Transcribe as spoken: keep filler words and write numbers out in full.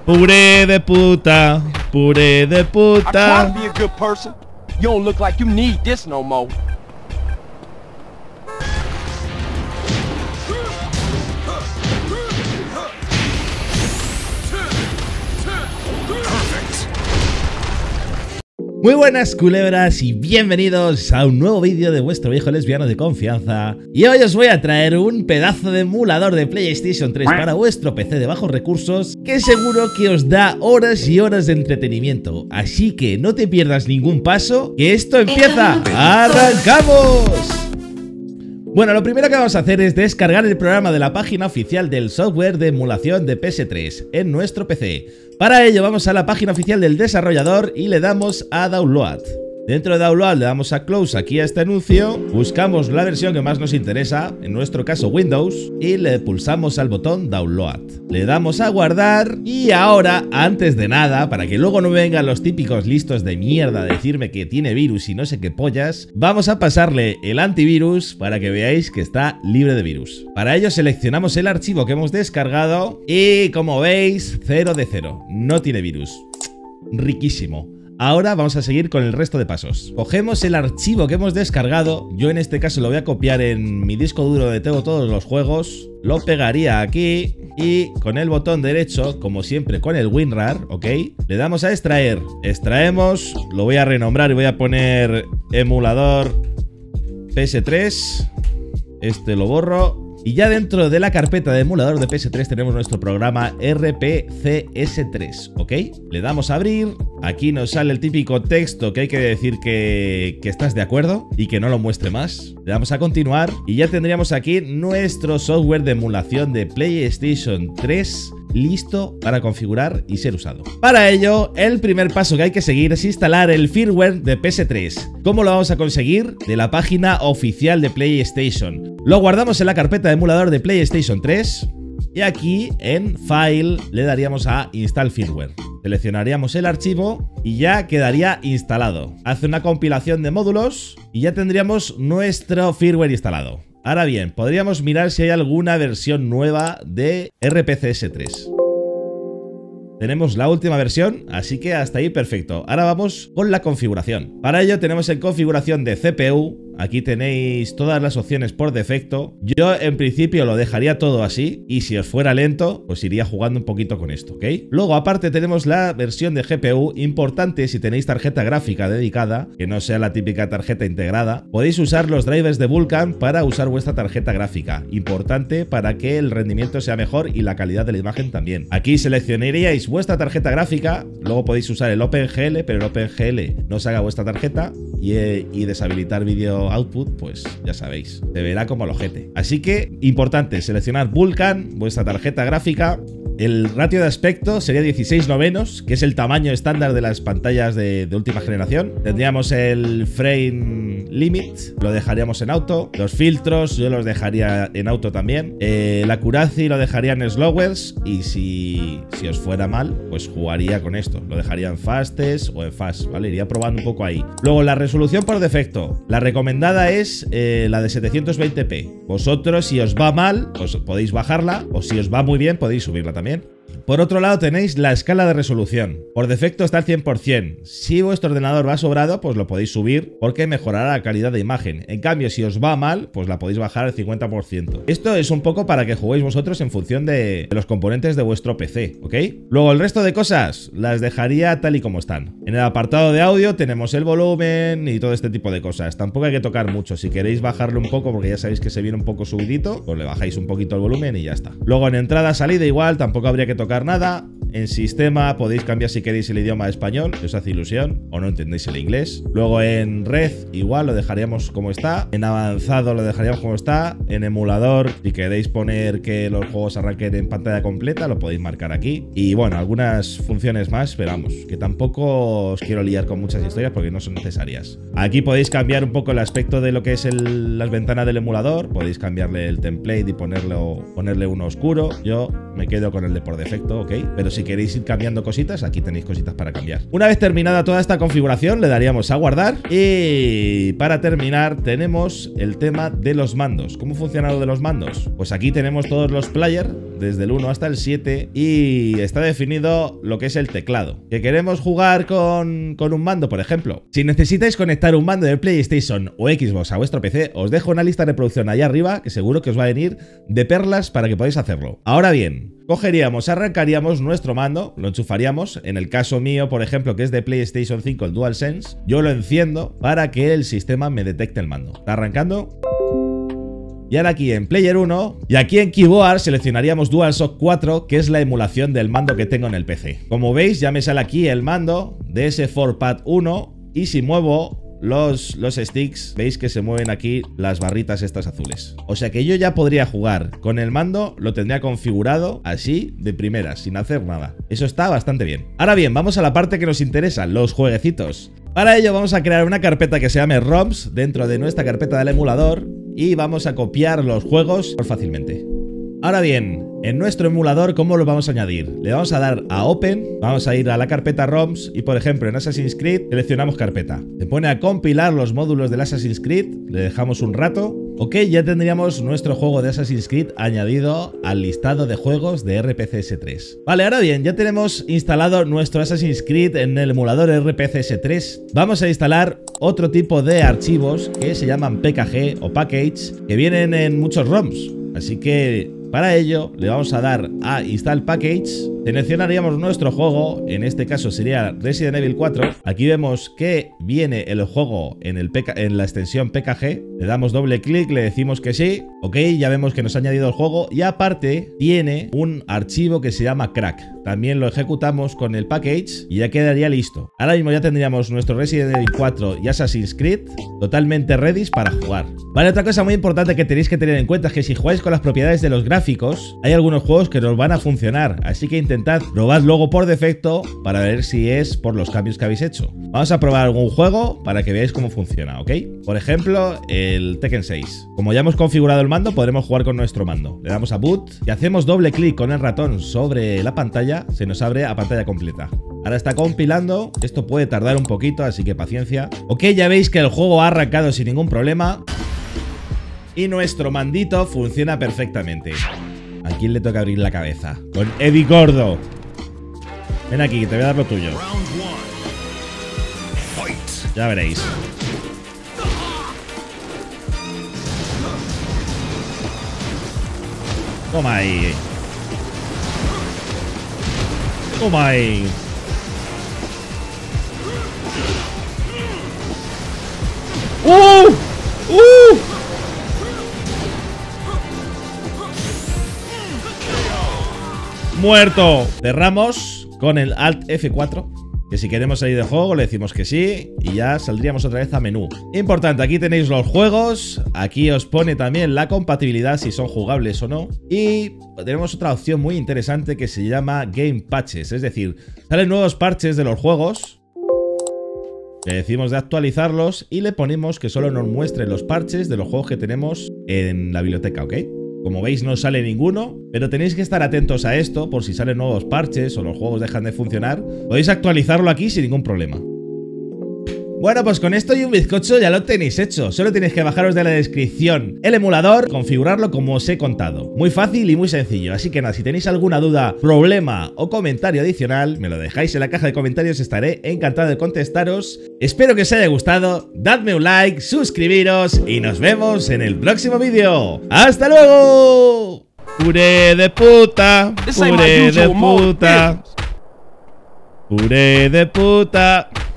Puré de puta, puré de puta. Muy buenas culebras y bienvenidos a un nuevo vídeo de vuestro viejo lesbiano de confianza. Y hoy os voy a traer un pedazo de emulador de PlayStation tres para vuestro P C de bajos recursos que seguro que os da horas y horas de entretenimiento. Así que no te pierdas ningún paso, que esto empieza. ¡Arrancamos! Bueno, lo primero que vamos a hacer es descargar el programa de la página oficial del software de emulación de P S tres en nuestro P C. Para ello vamos a la página oficial del desarrollador y le damos a Download. Dentro de Download le damos a Close aquí a este anuncio, buscamos la versión que más nos interesa, en nuestro caso Windows, y le pulsamos al botón Download. Le damos a guardar y ahora, antes de nada, para que luego no vengan los típicos listos de mierda a decirme que tiene virus y no sé qué pollas, vamos a pasarle el antivirus para que veáis que está libre de virus. Para ello seleccionamos el archivo que hemos descargado y como veis, cero de cero, no tiene virus. Riquísimo. Ahora vamos a seguir con el resto de pasos. Cogemos el archivo que hemos descargado. Yo en este caso lo voy a copiar en mi disco duro donde tengo todos los juegos. Lo pegaría aquí y con el botón derecho, como siempre con el WinRAR, ¿ok? Le damos a extraer. Extraemos, lo voy a renombrar y voy a poner emulador P S tres. Este lo borro. Y ya dentro de la carpeta de emulador de P S tres tenemos nuestro programa R P C S tres, ¿ok? Le damos a abrir, aquí nos sale el típico texto que hay que decir que, que estás de acuerdo y que no lo muestre más. Le damos a continuar y ya tendríamos aquí nuestro software de emulación de PlayStation tres listo para configurar y ser usado. Para ello, el primer paso que hay que seguir es instalar el firmware de P S tres. ¿Cómo lo vamos a conseguir? De la página oficial de PlayStation. Lo guardamos en la carpeta de emulador de PlayStation tres y aquí en File le daríamos a Install Firmware. Seleccionaríamos el archivo y ya quedaría instalado. Hace una compilación de módulos y ya tendríamos nuestro firmware instalado. Ahora bien, podríamos mirar si hay alguna versión nueva de R P C S tres. Tenemos la última versión, así que hasta ahí perfecto. Ahora vamos con la configuración. Para ello tenemos en configuración de C P U. Aquí tenéis todas las opciones por defecto. Yo en principio lo dejaría todo así y si os fuera lento, pues iría jugando un poquito con esto, ¿ok? Luego aparte tenemos la versión de G P U. Importante si tenéis tarjeta gráfica dedicada, que no sea la típica tarjeta integrada. Podéis usar los drivers de Vulkan para usar vuestra tarjeta gráfica. Importante para que el rendimiento sea mejor y la calidad de la imagen también. Aquí seleccionaríais vuestra tarjeta gráfica, luego podéis usar el OpenGL, pero el OpenGL no os haga vuestra tarjeta y, eh, y deshabilitar vídeo output, pues ya sabéis, se verá como el ojete. Así que, importante, seleccionar Vulkan, vuestra tarjeta gráfica. El ratio de aspecto sería dieciséis novenos, que es el tamaño estándar de las pantallas de, de última generación. Tendríamos el frame limit, lo dejaríamos en auto. Los filtros yo los dejaría en auto también. Eh, la accuracy lo dejaría en slowers. Y si, si os fuera mal, pues jugaría con esto. Lo dejaría en fastest o en fast, ¿vale? Iría probando un poco ahí. Luego la resolución por defecto. La recomendada es eh, la de setecientos veinte p. Vosotros, si os va mal, pues podéis bajarla. O si os va muy bien, podéis subirla también. Por otro lado tenéis la escala de resolución. Por defecto está al cien por cien. Si vuestro ordenador va sobrado, pues lo podéis subir porque mejorará la calidad de imagen. En cambio, si os va mal, pues la podéis bajar al cincuenta por ciento. Esto es un poco para que juguéis vosotros en función de los componentes de vuestro P C, ¿ok? Luego el resto de cosas las dejaría tal y como están. En el apartado de audio tenemos el volumen y todo este tipo de cosas. Tampoco hay que tocar mucho. Si queréis bajarlo un poco, porque ya sabéis que se viene un poco subidito, pues le bajáis un poquito el volumen y ya está. Luego en entrada, salida igual, tampoco habría que tocar nada. En sistema podéis cambiar si queréis el idioma a español, si os hace ilusión o no entendéis el inglés. Luego en red igual lo dejaríamos como está. En avanzado lo dejaríamos como está. En emulador, si queréis poner que los juegos arranquen en pantalla completa, lo podéis marcar aquí. Y bueno, algunas funciones más, pero vamos, que tampoco os quiero liar con muchas historias porque no son necesarias. Aquí podéis cambiar un poco el aspecto de lo que es el, las ventanas del emulador. Podéis cambiarle el template y ponerlo, ponerle uno oscuro. Yo me quedo con el de por defecto, ¿ok? Pero si si queréis ir cambiando cositas, aquí tenéis cositas para cambiar. Una vez terminada toda esta configuración, le daríamos a guardar. Y para terminar, tenemos el tema de los mandos. ¿Cómo funciona lo de los mandos? Pues aquí tenemos todos los players, desde el uno hasta el siete, y está definido lo que es el teclado. ¿Que queremos jugar con, con un mando, por ejemplo? Si necesitáis conectar un mando de PlayStation o Xbox a vuestro P C, os dejo una lista de reproducción allá arriba, que seguro que os va a venir de perlas para que podáis hacerlo. Ahora bien, cogeríamos, arrancaríamos nuestro mando, lo enchufaríamos. En el caso mío, por ejemplo, que es de PlayStation cinco, el DualSense, yo lo enciendo para que el sistema me detecte el mando. Está arrancando. Y ahora aquí en Player uno, y aquí en Keyboard seleccionaríamos DualShock cuatro, que es la emulación del mando que tengo en el P C. Como veis, ya me sale aquí el mando de ese cuatro pad uno, y si muevo Los, los sticks, veis que se mueven aquí las barritas estas azules. O sea que yo ya podría jugar con el mando, lo tendría configurado así de primeras, sin hacer nada. Eso está bastante bien. Ahora bien, vamos a la parte que nos interesa, los jueguecitos. Para ello vamos a crear una carpeta que se llame ROMs dentro de nuestra carpeta del emulador y vamos a copiar los juegos fácilmente. Ahora bien, en nuestro emulador, ¿cómo lo vamos a añadir? Le vamos a dar a Open, vamos a ir a la carpeta ROMs y, por ejemplo, en Assassin's Creed seleccionamos carpeta. Se pone a compilar los módulos del Assassin's Creed, le dejamos un rato. Ok, ya tendríamos nuestro juego de Assassin's Creed añadido al listado de juegos de R P C S tres. Vale, ahora bien, ya tenemos instalado nuestro Assassin's Creed en el emulador R P C S tres. Vamos a instalar otro tipo de archivos que se llaman P K G o Package, que vienen en muchos ROMs. Así que para ello le vamos a dar a Install Package, seleccionaríamos nuestro juego, en este caso sería Resident Evil cuatro. Aquí vemos que viene el juego en, el P K, en la extensión P K G, le damos doble clic, le decimos que sí, ok, ya vemos que nos ha añadido el juego y aparte tiene un archivo que se llama Crack. También lo ejecutamos con el package y ya quedaría listo. Ahora mismo ya tendríamos nuestro Resident Evil cuatro y Assassin's Creed totalmente ready para jugar. Vale, otra cosa muy importante que tenéis que tener en cuenta es que si jugáis con las propiedades de los gráficos, hay algunos juegos que nos van a funcionar, así que intentad probar luego por defecto para ver si es por los cambios que habéis hecho. Vamos a probar algún juego para que veáis cómo funciona, ¿ok? Por ejemplo, el Tekken seis. Como ya hemos configurado el mando, podremos jugar con nuestro mando. Le damos a Boot y hacemos doble clic con el ratón sobre la pantalla, se nos abre a pantalla completa. Ahora está compilando, esto puede tardar un poquito, así que paciencia. Ok, ya veis que el juego ha arrancado sin ningún problema y nuestro mandito funciona perfectamente. ¿A quién le toca abrir la cabeza? Con Eddie Gordo. Ven aquí, que te voy a dar lo tuyo. Ya veréis. Toma ahí. Toma ahí. ¡Uh! ¡Uh! ¡Muerto! Cerramos con el Alt F cuatro. Que si queremos salir de juego le decimos que sí y ya saldríamos otra vez a menú. Importante, aquí tenéis los juegos, aquí os pone también la compatibilidad si son jugables o no. Y tenemos otra opción muy interesante que se llama Game Patches, es decir, salen nuevos parches de los juegos. Le decimos de actualizarlos y le ponemos que solo nos muestre los parches de los juegos que tenemos en la biblioteca, ¿ok? Como veis no sale ninguno, pero tenéis que estar atentos a esto por si salen nuevos parches o los juegos dejan de funcionar. Podéis actualizarlo aquí sin ningún problema. Bueno, pues con esto y un bizcocho ya lo tenéis hecho. Solo tenéis que bajaros de la descripción el emulador, configurarlo como os he contado. Muy fácil y muy sencillo. Así que nada, si tenéis alguna duda, problema o comentario adicional, me lo dejáis en la caja de comentarios, estaré encantado de contestaros. Espero que os haya gustado, dadme un like, suscribiros y nos vemos en el próximo vídeo. ¡Hasta luego! Puré de puta, puré de puta, puré de puta.